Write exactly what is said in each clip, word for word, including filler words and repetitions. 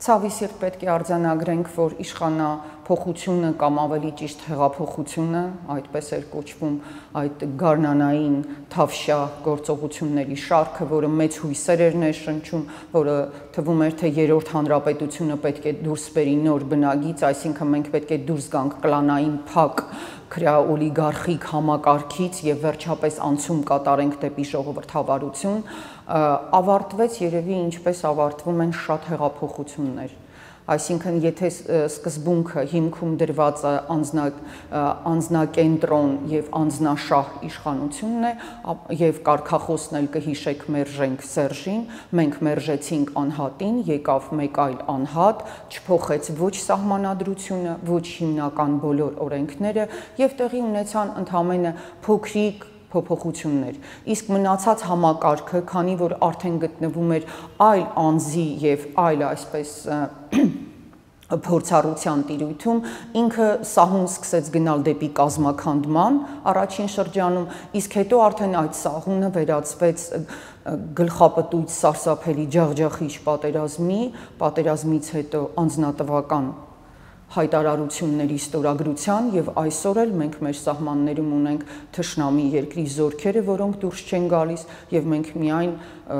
Ցավի սիրտ պետք է արձանագրենք, որ իշխանափոխությունը կամ ավելի ճիշտ հեղափոխությունը, այդպես էր կոչվում այդ գարնանային թավշյա գործողությունների շարքը, որը մեծ հույսեր էր ներշնչում, որը թվում էր, թե երրորդ հանրապետությունը պետք է դուրս բերի նոր բնագիծ, այսինքն մենք պետք է դուրս գանք կլանային փակ քրեաօլիգարխիկ համակարգից եւ վերջապես անցում կատարենք դեպի ժողովրդավարություն, ավարտվեց երևի ինչպես ավարտվում են շատ հեղափոխություններ։ Այսինքն, եթե սկզբունքը հիմքում դրված է անձնակենտրոն եւ անձնաշահ իշխանությունն է, եւ կարգախոսն էլ կհիշեք մերժենք Սերժին, մենք մերժեցինք անհատին, եկավ մեկ այլ անհատ, չփոխեց ոչ սահմանադրությունը, ոչ հիմնական բոլոր օրենքները եւ տեղի ունեցան ընդհանրապես փոքրիկ փոփոխություններ, իսկ մնացած համակարգը, քանի որ արդեն գտնվում էր այլ անձի եւ այլ այսպես փորձառության տիրույթում, ինքը սահուն սկսեց գնալ դեպի կազմաքանդման առաջին շրջանում, իսկ հետո արդեն այդ սահունը վերածվեց գլխապտույտ սարսափելի ջախջախիչ պատերազմի, պատերազմից հետո անձնատվական հայտարարությունների ստորագրության եւ այսօր էլ մենք մեր սահմաններում ունենք թշնամի երկրի զորքերը, որոնք դուրս չեն գալիս եւ մենք միայն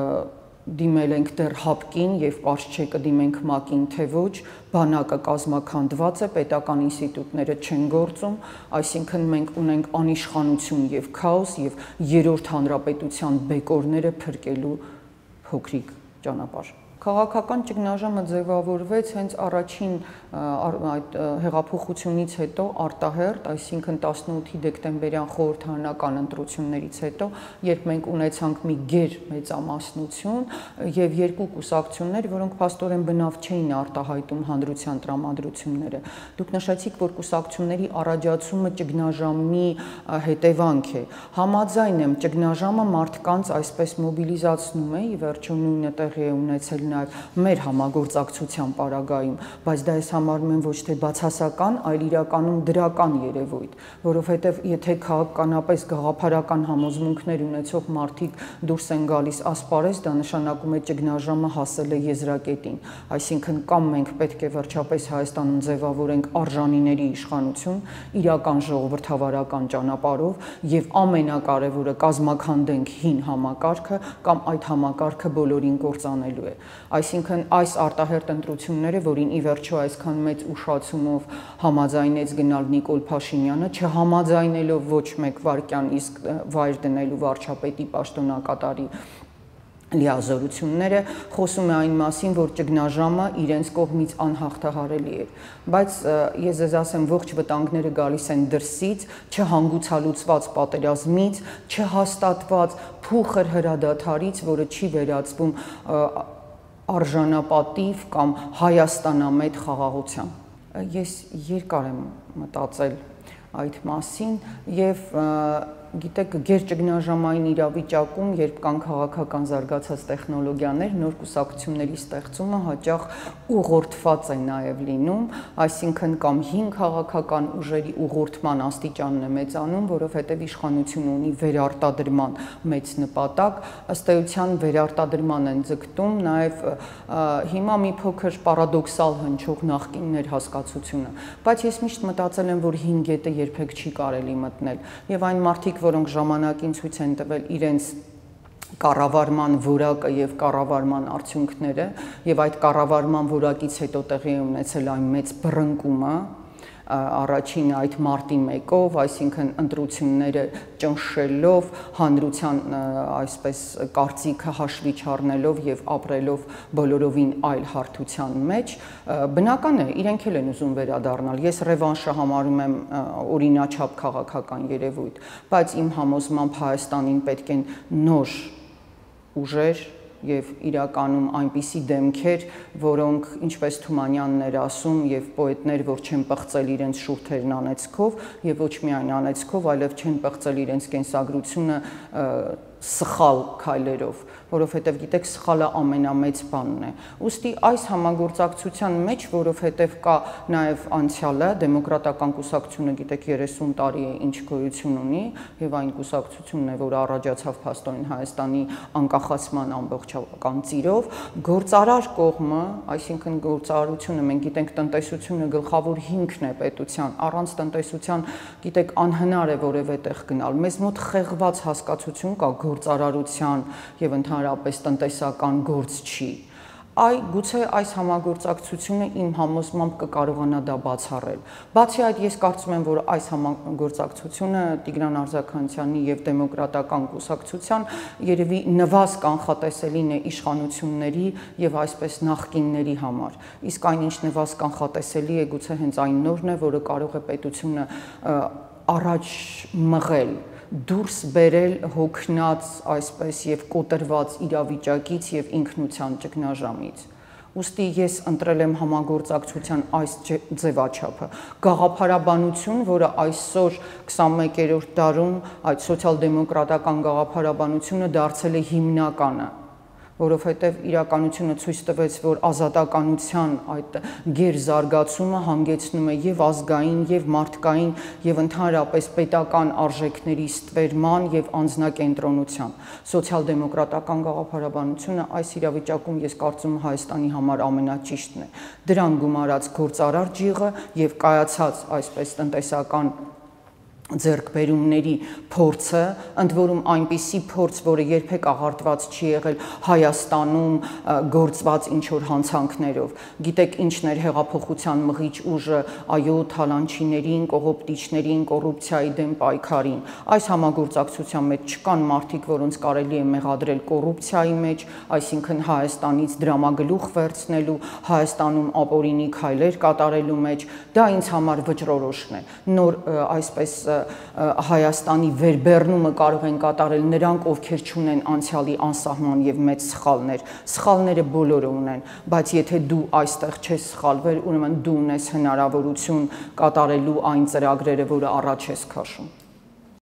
դիմել ենք դեռ հապկին եւ պարզ չէ կդիմենք մակին թե ոչ, բանակը կազմաքանդված է, պետական ինստիտուտները չեն գործում, այսինքն մենք ունենք անիշխանություն եւ քաոս եւ երրորդ հանրապետության բեկորները փրկելու փոքրիկ ճանապարհ։ Քաղաքական ճգնաժամը ձևավորվեց հենց առաջին այդ հեղափոխությունից հետո արտահերթ, այսինքն տասնութի դեկտեմբերյան խորհրդարանական ընտրություններից հետո, երբ մենք ունեցանք մի գեր մեծամասնություն եւ երկու կուսակցություններ, որոնք փաստորեն բնավ չէին արտահայտում հանրության տրամադրությունները։ Դուք նշեցիք, որ կուսակցությունների առաջացումը ճգնաժամի հետևանք է։ Համաձայն եմ, ճգնաժամը մարդկանց այսպես մոբիլիզացնում է, ի վերջո նույնը տեղի է ունեցել նաև մեր համագործակցության պարագայում, բայց դա ես համարում եմ ոչ թե բացասական, այլ իրականում դրական երևույթ, որովհետև եթե քաղաքականապես գաղափարական համոզմունքներ ունեցող մարդիկ դուրս են գալիս ասպարեզ, դա նշանակում է ճգնաժամը հասել է եզրակետին, այսինքն կամ մենք պետք է վերջապես Հայաստանում ձևավորենք արժանիների իշխանություն, իրական ժողովրդավարական ճանապարհով եւ ամենակարևորը կազմաքանդենք հին համակարգը կամ այդ համակարգը բոլորին կործանելու է։ Այսինքն այս արտահերթ ընտրությունները, որին ի վերջո այսքան մեծ ուշացումով համաձայնեց գնալ Նիկոլ Փաշինյանը, չհամաձայնելով ոչ մեկ վայրկյան իսկ վայր դնելու վարչապետի պաշտոնակատարի լիազորությունները, խոսում է այն մասին, որ ճգնաժամը իրենց կողմից անհաղթահարելի է, բայց ես ձեզ ասեմ, ողջ վտանգները գալիս են դրսից, չհանգուցալուծված պատերազմից, չհաստատված փուխր հրադադարից, որը չի վերածվում արժանապատիվ կամ հայաստանամետ խաղաղության։ Ես երկար եմ մտածել այդ մասին եւ գիտեք, գերճգնաժամային իրավիճակում, երբ կան քաղաքական զարգացած տեխնոլոգիաներ, նոր կուսակցությունների ստեղծումը հաճախ ուղղորդված է նաև լինում, այսինքն կամ հին քաղաքական ուժերի ուղղորդման աստիճանն է մեծանում, որովհետև իշխանությունը ունի վերարտադրման մեծ նպատակ, ըստ էության վերարտադրման են ձգտում նաև հիմա մի փոքր պարադոքսալ հնչող նախկիններ հասկացությունը, բայց ես միշտ մտածել եմ, որ հին գետը երբեք չի կարելի մտնել եւ այն մարդիկ, որոնք ժամանակին ցույց են տվել իրենց կառավարման որակը եւ կառավարման արդյունքները եւ այդ կառավարման որակից հետո տեղի է ունեցել այն մեծ բռնկումը առաջինը այդ մարտի մեկով, այսինքն ընտրությունները ճնշելով, հանրության այսպես կարծիքը հաշվի չառնելով եւ ապրելով բոլորովին այլ հարթության մեջ, բնական է, իրենք էլ են ուզում վերադառնալ։ Ես ռևանշը համարում եմ օրինաչափ քաղաքական երևույթ, բայց իմ համոզմամբ Հայաստանին պետք են նոր ուժեր եւ իրականում այնպիսի դեմքեր, որոնք ինչպես Թումանյանն էր ասում եւ պոետներ, որ չեն պղծել իրենց շուրթերն անեծքով եւ ոչ միայն անեծքով, այլև չեն պղծել իրենց կենսագրությունը սխալ քայլերով, որովհետև գիտեք սխալը ամենամեծ բանն է։ Ուստի այս համագործակցության մեջ, որովհետև կա նաև անցյալը, դեմոկրատական կուսակցությունը գիտեք երեսուն տարի է ինչ գոյություն ունի եւ այն կուսակցությունն է, որը առաջացավ փաստորեն Հայաստանի անկախացման ամբողջական ծիրով, գործարար կողմը, այսինքն գործարարությունը, մենք գիտենք տնտեսությունը գլխավոր հիմքն է պետության, առանց տնտեսության գիտեք անհնար է որևէ տեղ գնալ։ Մեզ մոտ խեղված հասկացություն կա գործարարության եւ ընդհանրապես տնտեսական գործ չի։ Այ գուցե այս համագործակցությունը իմ համոզմամբ կկարողանա դա բացառել։ Բացի այդ, ես կարծում եմ, որ այս համագործակցությունը Տիգրան Արձաքանյանի եւ դեմոկրատական կուսակցության երևի նվազ կանխատեսելին է իշխանությունների եւ այսպես նախկինների համար։ Իսկ այնինչ նվազ կանխատեսելի է գուցե հենց այն նորն է, որը կարող է պետությունը առաջ մղել, դուրս բերել հոգնած այսպես եւ կոտրված իրավիճակից եւ ինքնության ճգնաժամից։ Ուստի ես ընտրել եմ համագործակցության այս ձևաչափը։ Գաղափարաբանություն, որը այսօր քսանմեկերորդ դարում այդ սոցիալ-դեմոկրատական գաղափարաբանությունը դարձել է հիմնականը, որովհետև իրականությունը ցույց տվեց, որ ազատականության այդ գերզարգացումը հանգեցնում է եւ ազգային, եւ մարդկային, եւ ընդհանրապես պետական արժեքների ստվերման եւ անձնակենտրոնության։ Սոցիալ-դեմոկրատական գաղափարաբանությունը այս իրավիճակում ես կարծում եմ Հայաստանի համար ամենաճիշտն է։ Դրան գումարած գործարար ջիղը եւ կայացած այսպես տնտեսական ձեռքբերումների փորձը, ընդ որում այնպիսի փորձ, որը երբեք աղարտված չի եղել Հայաստանում գործված ինչ-որ հանցանքներով։ Գիտեք ինչն էր հեղափոխության մղիչ ուժը, այո, թալանչիներին, կողոպտիչներին, կոռուպցիայի դեմ պայքարին։ Այս համագործակցության մեջ չկան մարդիկ, որոնց կարելի է մեղադրել կոռուպցիայի մեջ, այսինքն Հայաստանից դրամագլուխ վերցնելու, Հայաստանում ապօրինի քայլեր կատարելու մեջ։ Դա ինձ համար վճռորոշն է։ Նոր այսպես Հայաստանի վերբեռնումը կարող են կատարել նրանք, ովքեր չունեն անցյալի անսահման եւ մեծ սխալներ։ Սխալները բոլորը ունեն, բայց եթե դու այստեղ չես սխալվել, ուրեմն դու ունես հնարավորություն կատարելու այն ծրագրերը, որը առաջ ես քաշում։